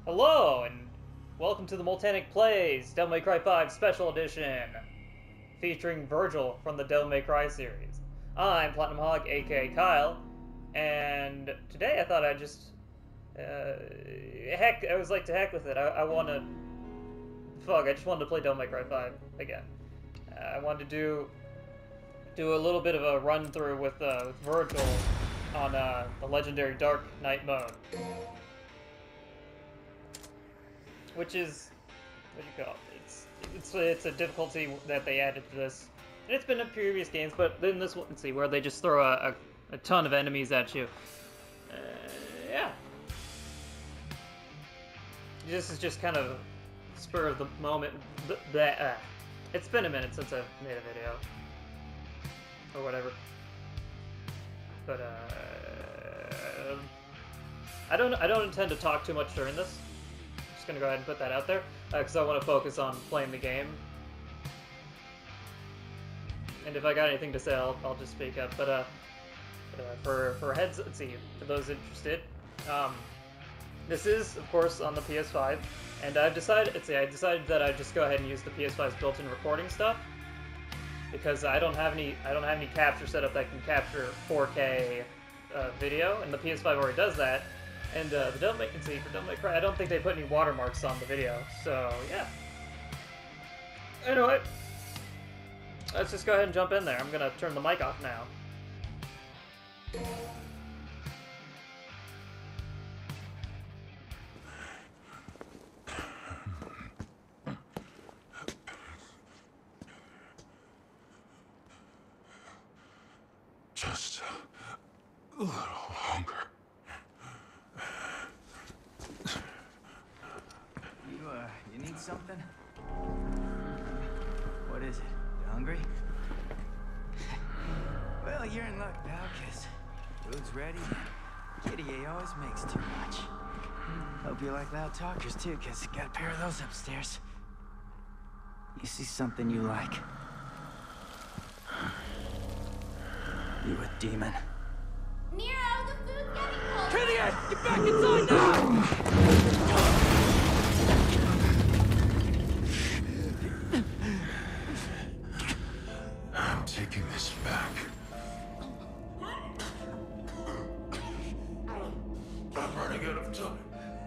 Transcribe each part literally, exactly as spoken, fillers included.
Hello, and welcome to the Multanic Plays Devil May Cry five Special Edition, featuring Virgil from the Devil May Cry series. I'm Platinum Hog, aka Kyle, and today I thought I'd just, uh, heck, I was like, to heck with it. I, I want to, fuck, I just wanted to play Devil May Cry five again. Uh, I wanted to do, do a little bit of a run through with, uh, with Virgil on, uh, the legendary Dark Knight mode. Which is, what do you call it? It's, it's, it's a difficulty that they added to this. And it's been in previous games, but then this one, let's see, where they just throw a, a, a ton of enemies at you. Uh, yeah. This is just kind of spur of the moment. That uh, it's been a minute since I've made a video. Or whatever. But, uh... I don't, I don't intend to talk too much during this. Just gonna go ahead and put that out there, because uh, I want to focus on playing the game. And if I got anything to say, I'll, I'll just speak up. But uh, uh, for for heads, let's see, for those interested, um, this is of course on the P S five, and I've decided, let's see, I decided that I'd just go ahead and use the P S five's built-in recording stuff, because I don't have any, I don't have any capture setup that can capture four K uh, video, and the P S five already does that. And uh, the Devil May, see, for Devil May Cry, I don't think they put any watermarks on the video, so yeah. Anyway, let's just go ahead and jump in there. I'm gonna turn the mic off now. Just a little longer. You, uh, you need something? What is it? You hungry? Well, you're in luck, pal, cause food's ready. Kitty A always makes too much. Hope you like loud talkers, too, cause got a pair of those upstairs. You see something you like? You a demon. Nero, the food's getting cold! Kitty, get back inside now! I'm taking this back. I'm running out of time.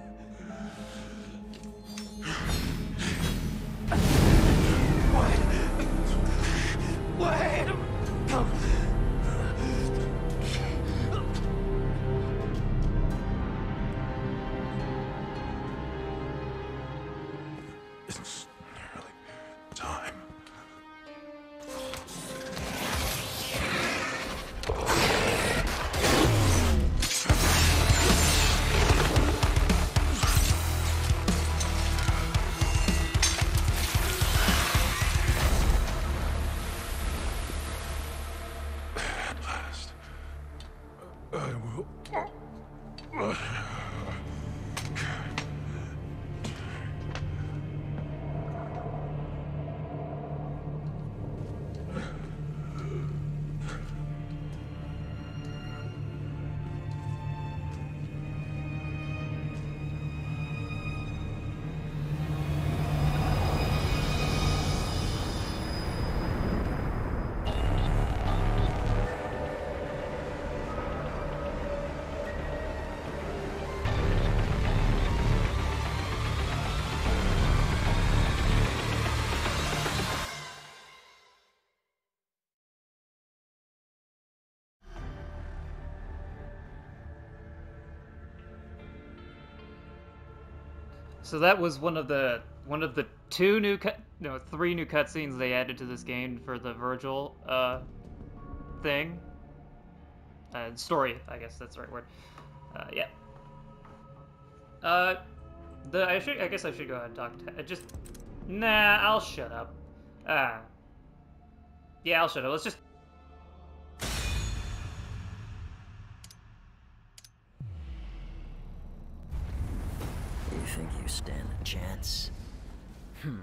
Wait! It's nearly time. At last, I will. So that was one of the one of the two new cut, no, three new cutscenes they added to this game for the Virgil uh, thing. Uh, story, I guess that's the right word. Uh, yeah. Uh, the I should I guess I should go ahead and talk to just. Nah, I'll shut up. Ah. Yeah, I'll shut up. Let's just. You think you stand a chance? Hmm.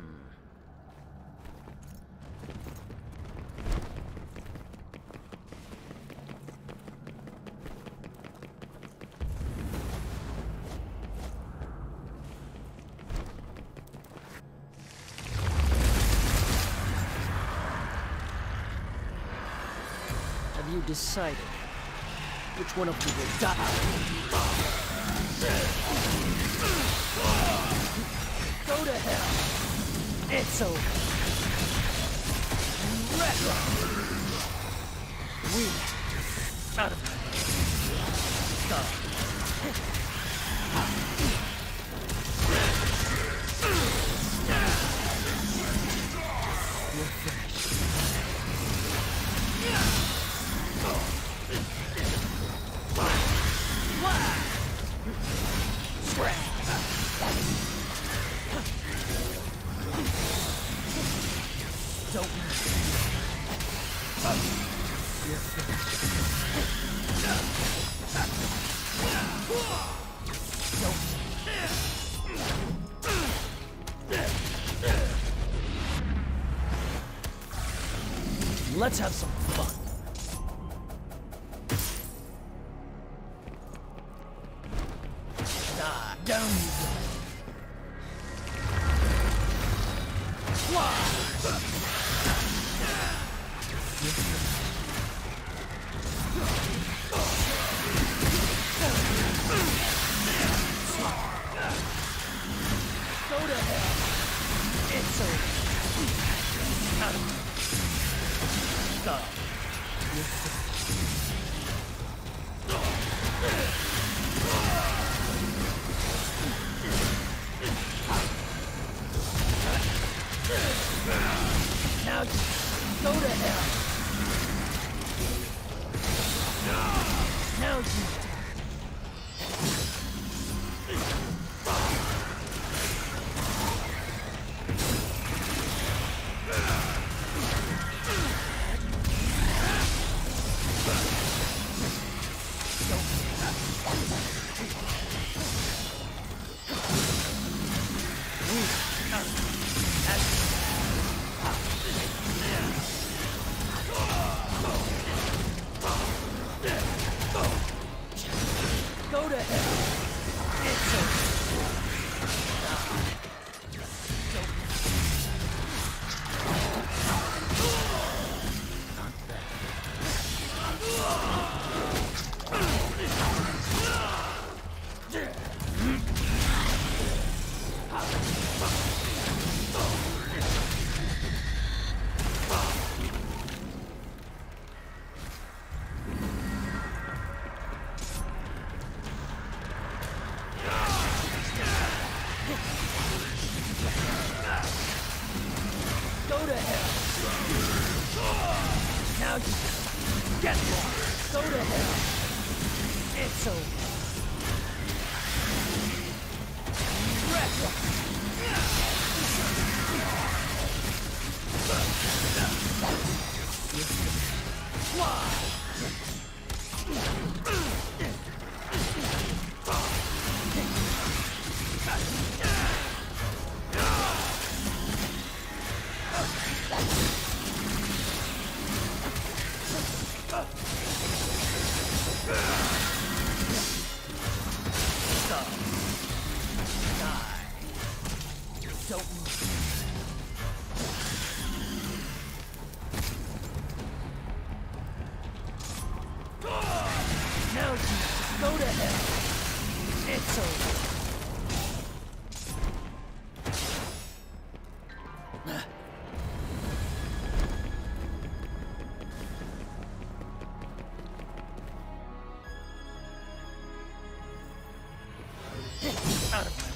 Have you decided which one of you will die? Go to hell. It's over. Retro. We out of my way. Stop. You're finished. Don't move. You're finished. Don't move. Let's have some fun. Die. Down you go. Fly. Go to hell. It's over. Out of here. Stop. You're now just go to hell. Now you die. Go to hell. It's over. Not bad. Go to hell. Now you get lost. Go to hell. It's over. Retro. Fly. Stop. Die. Don't move. Now you go to hell. It's over. Out of my way.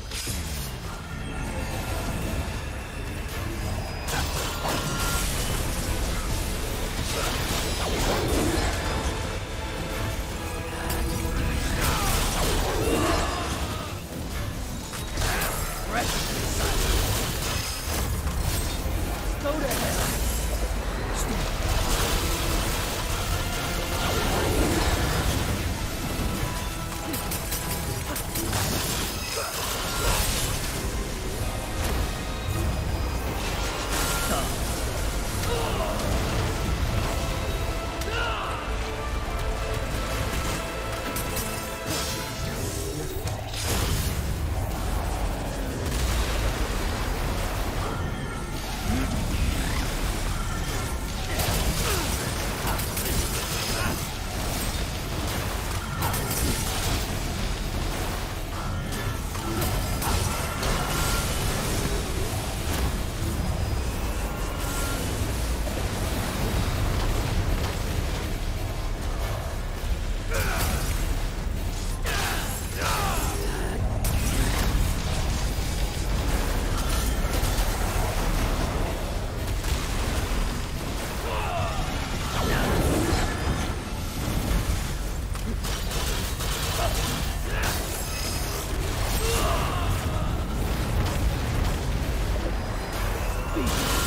speed.